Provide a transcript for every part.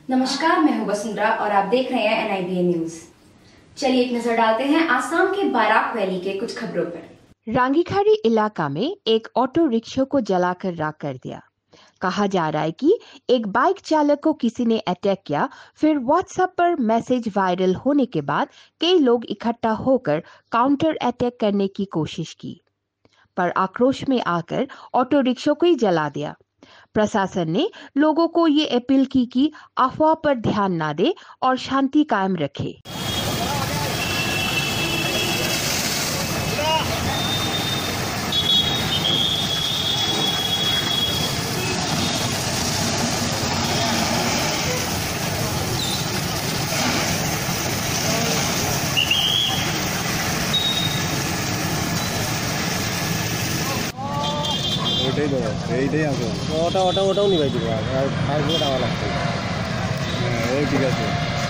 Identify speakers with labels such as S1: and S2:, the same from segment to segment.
S1: नमस्कार, मैं हूं वसुंधरा और आप देख रहे हैं NIBA न्यूज। चलिए एक नजर डालते हैं आसाम के बाराक वैली के कुछ खबरों पर।
S2: रांगीखारी इलाका में एक ऑटो रिक्शा को जलाकर राख कर दिया। कहा जा रहा है कि एक बाइक चालक को किसी ने अटैक किया। फिर व्हाट्सएप पर मैसेज वायरल होने के बाद कई लोग इकट्ठा होकर काउंटर अटैक करने की कोशिश की, पर आक्रोश में आकर ऑटो रिक्शा को ही जला दिया। प्रशासन ने लोगों को ये अपील की कि अफवाह पर ध्यान न दे और शांति कायम रखे।
S3: এইটাই আছে ওটাও নিবাই দিব আর গুলো টাকা লাগবে। হ্যাঁ ঠিক আছে।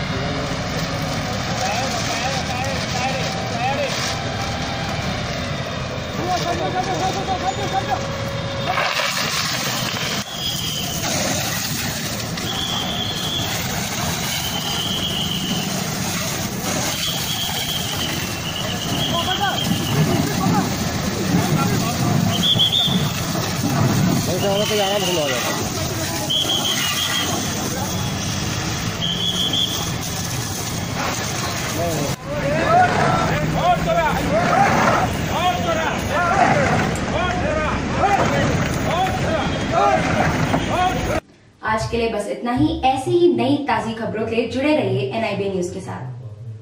S3: आराम से लगा जाता है।
S1: आज के लिए बस इतना ही। ऐसी ही नई ताज़ी खबरों के लिए जुड़े रहिए NIBA न्यूज के साथ।